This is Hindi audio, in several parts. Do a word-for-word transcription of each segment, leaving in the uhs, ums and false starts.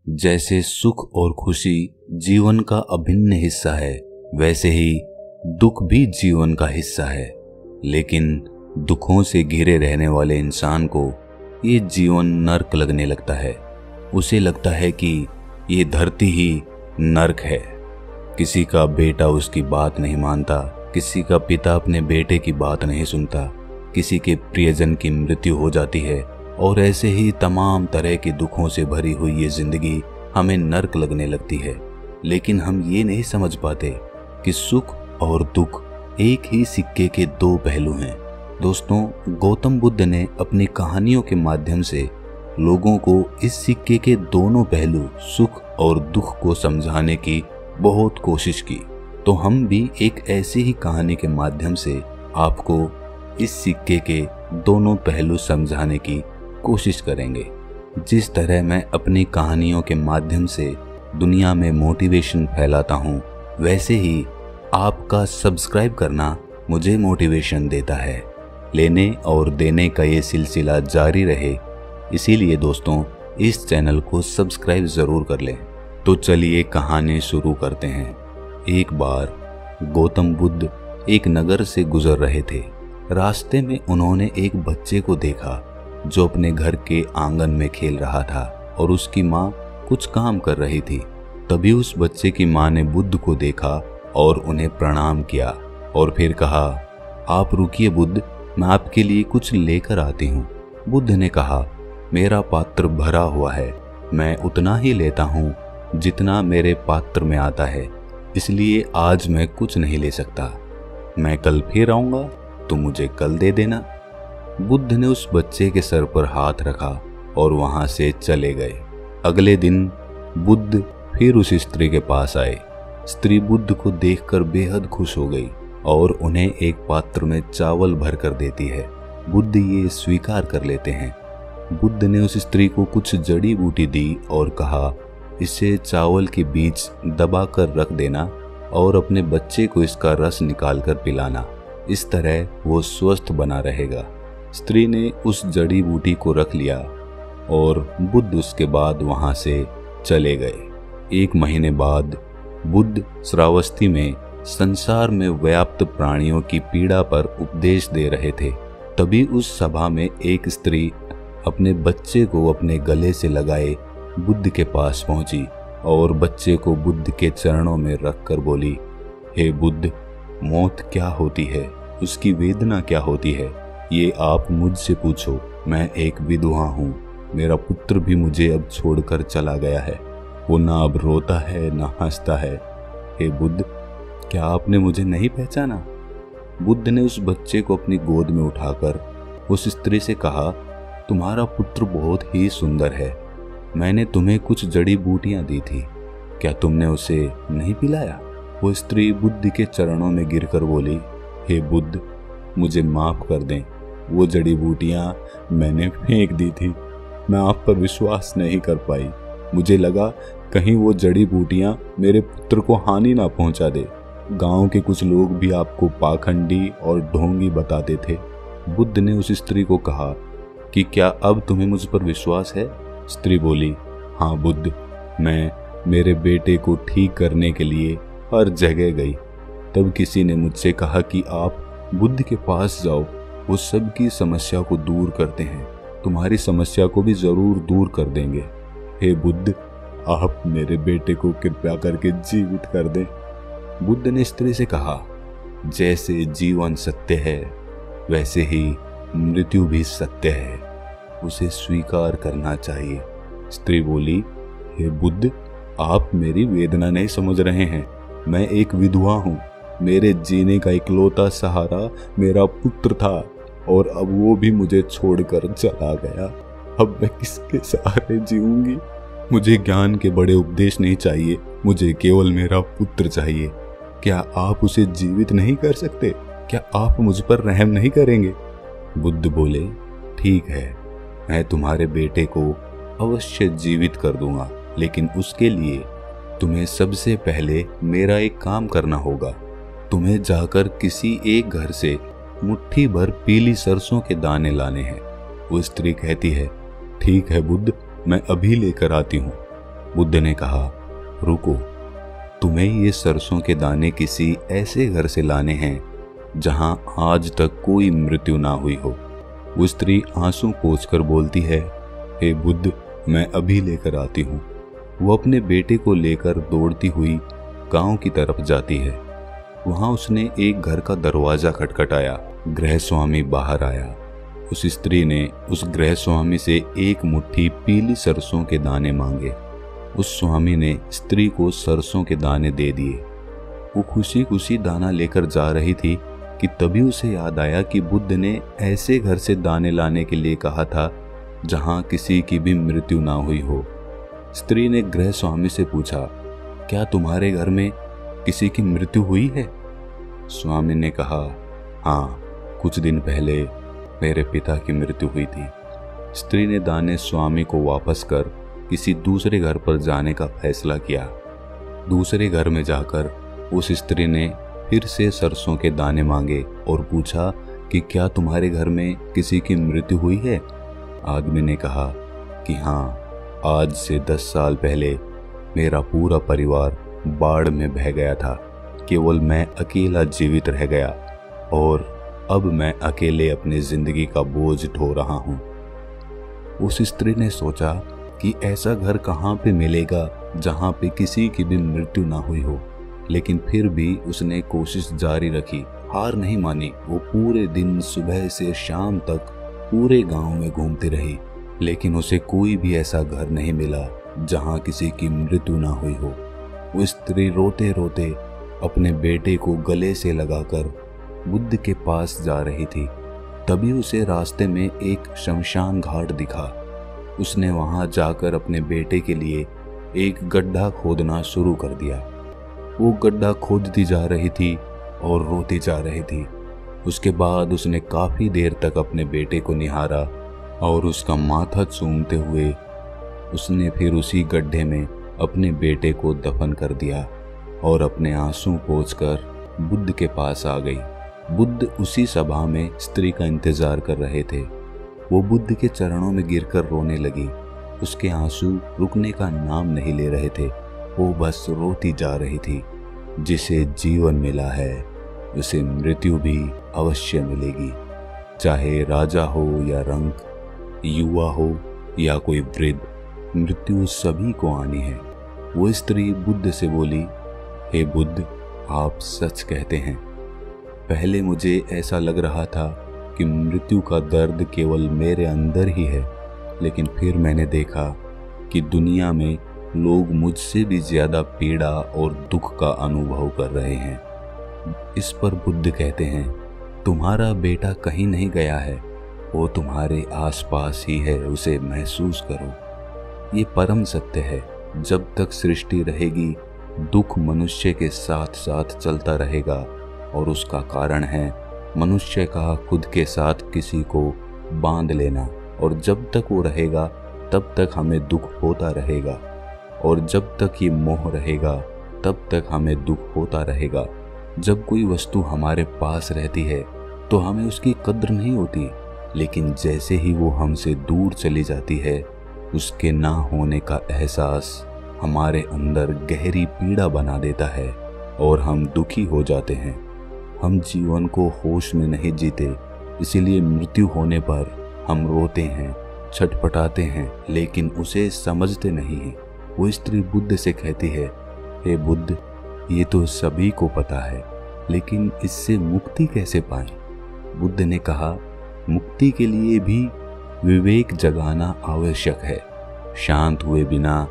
जैसे सुख और खुशी जीवन का अभिन्न हिस्सा है, वैसे ही दुख भी जीवन का हिस्सा है। लेकिन दुखों से घिरे रहने वाले इंसान को ये जीवन नर्क लगने लगता है। उसे लगता है कि ये धरती ही नर्क है। किसी का बेटा उसकी बात नहीं मानता, किसी का पिता अपने बेटे की बात नहीं सुनता, किसी के प्रियजन की मृत्यु हो जाती है और ऐसे ही तमाम तरह के दुखों से भरी हुई ये जिंदगी हमें नर्क लगने लगती है। लेकिन हम ये नहीं समझ पाते कि सुख और दुख एक ही सिक्के के दो पहलू हैं। दोस्तों, गौतम बुद्ध ने अपनी कहानियों के माध्यम से लोगों को इस सिक्के के दोनों पहलू सुख और दुख को समझाने की बहुत कोशिश की। तो हम भी एक ऐसी ही कहानी के माध्यम से आपको इस सिक्के के दोनों पहलू समझाने की कोशिश करेंगे। जिस तरह मैं अपनी कहानियों के माध्यम से दुनिया में मोटिवेशन फैलाता हूँ, वैसे ही आपका सब्सक्राइब करना मुझे मोटिवेशन देता है। लेने और देने का ये सिलसिला जारी रहे, इसीलिए दोस्तों इस चैनल को सब्सक्राइब ज़रूर कर लें। तो चलिए कहानी शुरू करते हैं। एक बार गौतम बुद्ध एक नगर से गुजर रहे थे। रास्ते में उन्होंने एक बच्चे को देखा जो अपने घर के आंगन में खेल रहा था और उसकी माँ कुछ काम कर रही थी। तभी उस बच्चे की माँ ने बुद्ध को देखा और उन्हें प्रणाम किया और फिर कहा, आप रुकिए बुद्ध, मैं आपके लिए कुछ लेकर आती हूँ। बुद्ध ने कहा, मेरा पात्र भरा हुआ है, मैं उतना ही लेता हूँ जितना मेरे पात्र में आता है, इसलिए आज मैं कुछ नहीं ले सकता। मैं कल फिर आऊँगा, तो मुझे कल दे देना। बुद्ध ने उस बच्चे के सर पर हाथ रखा और वहां से चले गए। अगले दिन बुद्ध फिर उस स्त्री के पास आए। स्त्री बुद्ध को देखकर बेहद खुश हो गई और उन्हें एक पात्र में चावल भर कर देती है। बुद्ध ये स्वीकार कर लेते हैं। बुद्ध ने उस स्त्री को कुछ जड़ी बूटी दी और कहा, इसे चावल के बीच दबाकर रख देना और अपने बच्चे को इसका रस निकालकर पिलाना, इस तरह वो स्वस्थ बना रहेगा। स्त्री ने उस जड़ी बूटी को रख लिया और बुद्ध उसके बाद वहां से चले गए। एक महीने बाद बुद्ध श्रावस्ती में संसार में व्याप्त प्राणियों की पीड़ा पर उपदेश दे रहे थे। तभी उस सभा में एक स्त्री अपने बच्चे को अपने गले से लगाए बुद्ध के पास पहुंची और बच्चे को बुद्ध के चरणों में रखकर बोली, हे बुद्ध, मौत क्या होती है, उसकी वेदना क्या होती है, ये आप मुझसे पूछो। मैं एक विधवा हूँ, मेरा पुत्र भी मुझे अब छोड़कर चला गया है, वो ना अब रोता है ना हंसता है। हे बुद्ध, क्या आपने मुझे नहीं पहचाना? बुद्ध ने उस बच्चे को अपनी गोद में उठाकर उस स्त्री से कहा, तुम्हारा पुत्र बहुत ही सुंदर है, मैंने तुम्हें कुछ जड़ी बूटियां दी थी, क्या तुमने उसे नहीं पिलाया? वो स्त्री बुद्ध के चरणों में गिरकर बोली, हे बुद्ध, मुझे माफ कर दें, वो जड़ी बूटियां मैंने फेंक दी थी, मैं आप पर विश्वास नहीं कर पाई। मुझे लगा कहीं वो जड़ी बूटियां मेरे पुत्र को हानि ना पहुंचा दे। गांव के कुछ लोग भी आपको पाखंडी और ढोंगी बताते थे। बुद्ध ने उस स्त्री को कहा कि क्या अब तुम्हें मुझ पर विश्वास है? स्त्री बोली, हाँ बुद्ध, मैं मेरे बेटे को ठीक करने के लिए हर जगह गई। तब किसी ने मुझसे कहा कि आप बुद्ध के पास जाओ, वो सबकी समस्या को दूर करते हैं, तुम्हारी समस्या को भी जरूर दूर कर देंगे। हे बुद्ध, आप मेरे बेटे को कृपया करके जीवित कर दें। बुद्ध ने स्त्री से कहा, जैसे जीवन सत्य है वैसे ही मृत्यु भी सत्य है, उसे स्वीकार करना चाहिए। स्त्री बोली, हे बुद्ध, आप मेरी वेदना नहीं समझ रहे हैं, मैं एक विधवा हूँ, मेरे जीने का इकलौता सहारा मेरा पुत्र था और अब वो भी मुझे छोड़कर चला गया। अब मैं किसके सहारे जीऊंगी? मुझे ज्ञान के बड़े उपदेश नहीं चाहिए, मुझे केवल मेरा पुत्र चाहिए। क्या आप उसे जीवित नहीं कर सकते? क्या आप मुझ पर रहम नहीं करेंगे? बुद्ध बोले, ठीक है, मैं तुम्हारे बेटे को अवश्य जीवित कर दूंगा, लेकिन उसके लिए तुम्हें सबसे पहले मेरा एक काम करना होगा। तुम्हें जाकर किसी एक घर से मुट्ठी भर पीली सरसों के दाने लाने हैं। वो स्त्री कहती है, ठीक है बुद्ध, मैं अभी लेकर आती हूँ। बुद्ध ने कहा, रुको, तुम्हें ये सरसों के दाने किसी ऐसे घर से लाने हैं जहां आज तक कोई मृत्यु ना हुई हो। वो स्त्री आंसू पोंछकर बोलती है, हे बुद्ध, मैं अभी लेकर आती हूँ। वो अपने बेटे को लेकर दौड़ती हुई गांव की तरफ जाती है। वहां उसने एक घर का दरवाजा खटखटाया। गृह स्वामी बाहर आया। उस स्त्री ने उस गृह स्वामी से एक मुट्ठी पीली सरसों के दाने मांगे। उस स्वामी ने स्त्री को सरसों के दाने दे दिए। वो खुशी खुशी दाना लेकर जा रही थी कि तभी उसे याद आया कि बुद्ध ने ऐसे घर से दाने लाने के लिए कहा था जहां किसी की भी मृत्यु ना हुई हो। स्त्री ने गृह स्वामी से पूछा, क्या तुम्हारे घर में किसी की मृत्यु हुई है? स्वामी ने कहा, हाँ, कुछ दिन पहले मेरे पिता की मृत्यु हुई थी। स्त्री ने दाने स्वामी को वापस कर किसी दूसरे घर पर जाने का फैसला किया। दूसरे घर में जाकर उस स्त्री ने फिर से सरसों के दाने मांगे और पूछा कि क्या तुम्हारे घर में किसी की मृत्यु हुई है? आदमी ने कहा कि हाँ, आज से दस साल पहले मेरा पूरा परिवार बाढ़ में बह गया था। केवल मैं अकेला जीवित रह गया और अब मैं अकेले अपनी जिंदगी का बोझ ढो रहा हूँ। उस स्त्री ने सोचा कि ऐसा घर कहाँ पे मिलेगा जहाँ पे किसी की भी मृत्यु ना हुई हो, लेकिन फिर भी उसने कोशिश जारी रखी, हार नहीं मानी। वो पूरे दिन सुबह से शाम तक पूरे गांव में घूमती रही, लेकिन उसे कोई भी ऐसा घर नहीं मिला जहाँ किसी की मृत्यु ना हुई हो। वो स्त्री रोते रोते अपने बेटे को गले से लगाकर बुद्ध के पास जा रही थी। तभी उसे रास्ते में एक शमशान घाट दिखा। उसने वहां जाकर अपने बेटे के लिए एक गड्ढा खोदना शुरू कर दिया। वो गड्ढा खोदती जा रही थी और रोती जा रही थी। उसके बाद उसने काफी देर तक अपने बेटे को निहारा और उसका माथा चूमते हुए उसने फिर उसी गड्ढे में अपने बेटे को दफन कर दिया और अपने आंसू पोंछकर बुद्ध के पास आ गई। बुद्ध उसी सभा में स्त्री का इंतजार कर रहे थे। वो बुद्ध के चरणों में गिरकर रोने लगी। उसके आंसू रुकने का नाम नहीं ले रहे थे। वो बस रोती जा रही थी। जिसे जीवन मिला है उसे मृत्यु भी अवश्य मिलेगी, चाहे राजा हो या रंक, युवा हो या कोई वृद्ध, मृत्यु सभी को आनी है। वो स्त्री बुद्ध से बोली, हे बुद्ध, आप सच कहते हैं। पहले मुझे ऐसा लग रहा था कि मृत्यु का दर्द केवल मेरे अंदर ही है, लेकिन फिर मैंने देखा कि दुनिया में लोग मुझसे भी ज्यादा पीड़ा और दुख का अनुभव कर रहे हैं। इस पर बुद्ध कहते हैं, तुम्हारा बेटा कहीं नहीं गया है, वो तुम्हारे आसपास ही है, उसे महसूस करो। ये परम सत्य है। जब तक सृष्टि रहेगी, दुख मनुष्य के साथ साथ चलता रहेगा और उसका कारण है मनुष्य का खुद के साथ किसी को बांध लेना। और जब तक वो रहेगा तब तक हमें दुख होता रहेगा, और जब तक ये मोह रहेगा तब तक हमें दुख होता रहेगा। जब कोई वस्तु हमारे पास रहती है तो हमें उसकी कद्र नहीं होती, लेकिन जैसे ही वो हमसे दूर चली जाती है, उसके ना होने का एहसास हमारे अंदर गहरी पीड़ा बना देता है और हम दुखी हो जाते हैं। हम जीवन को होश में नहीं जीते, इसीलिए मृत्यु होने पर हम रोते हैं, छटपटाते हैं, लेकिन उसे समझते नहीं हैं। वो स्त्री बुद्ध से कहती है, हे बुद्ध, ये तो सभी को पता है, लेकिन इससे मुक्ति कैसे पाएं? बुद्ध ने कहा, मुक्ति के लिए भी विवेक जगाना आवश्यक है। शांत हुए बिना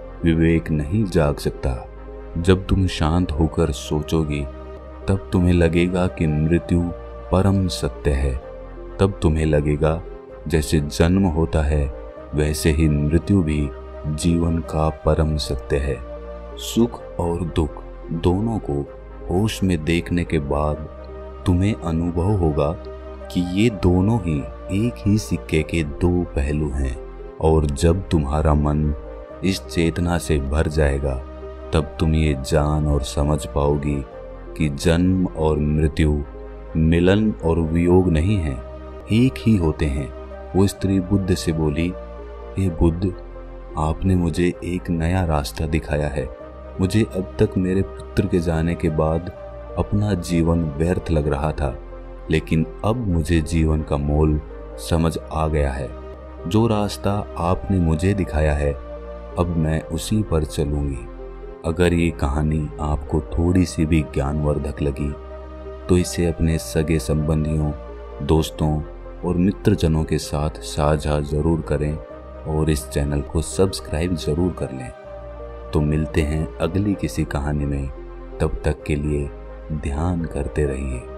विवेक नहीं जाग सकता। जब तुम शांत होकर सोचोगी तब तुम्हें लगेगा कि मृत्यु परम सत्य है। तब तुम्हें लगेगा जैसे जन्म होता है वैसे ही मृत्यु भी जीवन का परम सत्य है। सुख और दुख दोनों को होश में देखने के बाद तुम्हें अनुभव होगा कि ये दोनों ही एक ही सिक्के के दो पहलू हैं। और जब तुम्हारा मन इस चेतना से भर जाएगा तब तुम ये जान और समझ पाओगी कि जन्म और मृत्यु मिलन और वियोग नहीं है, एक ही होते हैं। वो स्त्री बुद्ध से बोली, हे बुद्ध, आपने मुझे एक नया रास्ता दिखाया है। मुझे अब तक मेरे पुत्र के जाने के बाद अपना जीवन व्यर्थ लग रहा था, लेकिन अब मुझे जीवन का मोल समझ आ गया है। जो रास्ता आपने मुझे दिखाया है, अब मैं उसी पर चलूंगी। अगर ये कहानी आपको थोड़ी सी भी ज्ञानवर्धक लगी तो इसे अपने सगे संबंधियों, दोस्तों और मित्रजनों के साथ साझा ज़रूर करें और इस चैनल को सब्सक्राइब ज़रूर कर लें। तो मिलते हैं अगली किसी कहानी में, तब तक के लिए ध्यान करते रहिए।